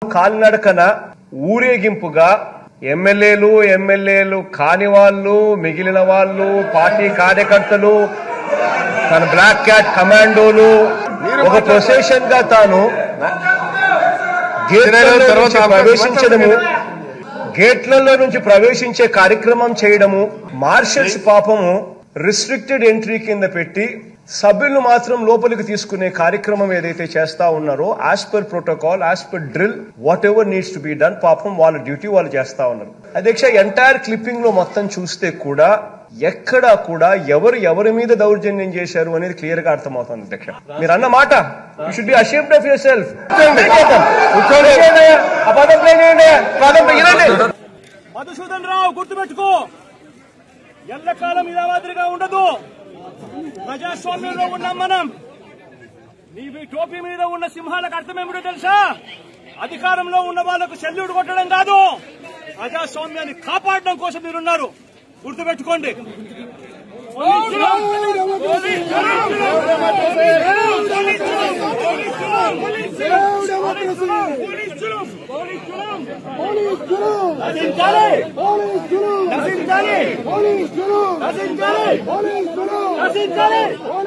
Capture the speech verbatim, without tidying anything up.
కాలినడకన ఊరేగింపుగా ఎమ్మెల్యేలు ఎమ్మెల్యేలు కాని వాళ్ళు, మిగిలిన వాళ్ళు, పార్టీ కార్యకర్తలు, తన బ్లాక్ క్యాట్ కమాండోలు ఒక ప్రొసెషన్ గా తాను గేట్లలో నుంచి ప్రవేశించడము గేట్లలో నుంచి ప్రవేశించే కార్యక్రమం చేయడము, మార్షల్స్ పాపము రిస్ట్రిక్టెడ్ ఎంట్రీ కింద పెట్టి సభ్యులను మాత్రం లోపలికి తీసుకునే కార్యక్రమం ఏదైతే చేస్తా ఉన్నారో as per protocol, as per drill, whatever needs to be done, పాపం వాళ్ళ డ్యూటీ వాళ్ళు చేస్తా ఉన్నారు. అధ్యక్ష, ఎంటైర్ క్లిప్పింగ్ లో మొత్తం చూస్తే కూడా ఎక్కడా కూడా ఎవరు ఎవరి మీద దౌర్జన్యం చేశారు అనేది క్లియర్ గా అర్థమవుతుంది. అధ్యక్ష, మీరు అన్న మాట you should be ashamed of yourself. Madhusudan Rao, గుర్తుపెట్టుకో, ఎల్లకాలం ఇలా మాదిరిగా ఉండదు. ప్రజాస్వామ్యంలో ఉన్నాం మనం. నీవి టోపీ మీద ఉన్న సింహాలకు అర్థం ఏమిటో తెలుసా? అధికారంలో ఉన్న వాళ్లకు సెల్యూట్ కొట్టడం కాదు, ప్రజాస్వామ్యాన్ని కాపాడడం కోసం మీరున్నారు. గుర్తుపెట్టుకోండి. నశించాలి.